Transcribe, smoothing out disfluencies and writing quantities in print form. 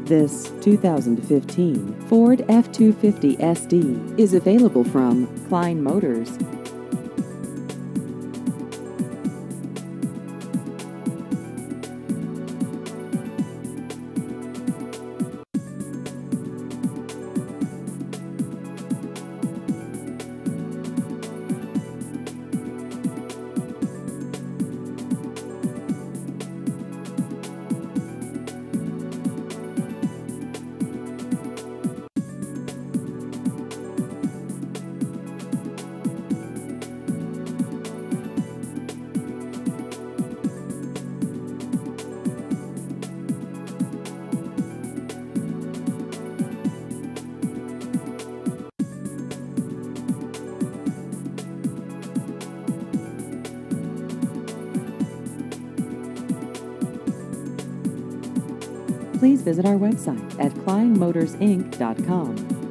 This 2015 Ford F-250 SD is available from Klein Motors. Please visit our website at kleinmotorsinc.com.